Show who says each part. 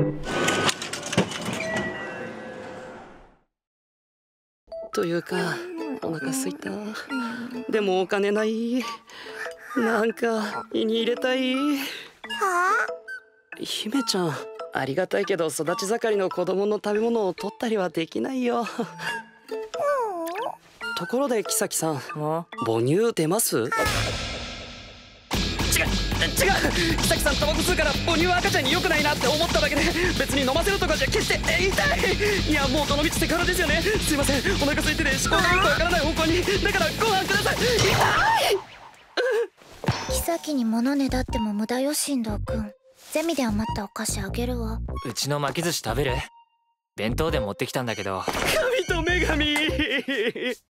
Speaker 1: というかお腹すいた。でもお金ない。なんか胃に入れたい。姫ちゃん、ありがたいけど育ち盛りの子供の食べ物を取ったりはできないよ。ところで木崎さん、母乳出ます？違う木崎さんタバコ吸うから母乳は赤ちゃんに良くないなって思っただけで、別に飲ませるとかじゃ決して痛い。いやもうどの道セクハラですよね。すいません、お腹空いてて思考がよくわからない方向に。だからご飯ください。痛い。
Speaker 2: 木崎に物ねだっても無駄よ。進藤君、ゼミで余ったお菓子あげるわ。
Speaker 3: うちの巻き寿司食べる？弁当で持ってきたんだけど。
Speaker 1: 神と女神